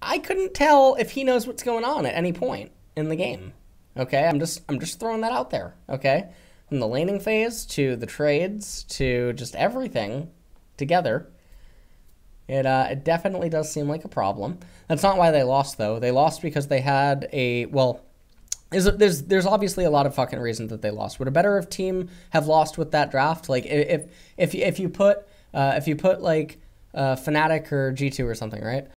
I couldn't tell if he knows what's going on at any point in the game. Okay, I'm just throwing that out there. Okay, from the laning phase to the trades to just everything together, it definitely does seem like a problem. That's not why they lost though. They lost because they had a well. There's obviously a lot of fucking reasons that they lost. Would a better team have lost with that draft? Like if you put like Fnatic or G2 or something, right?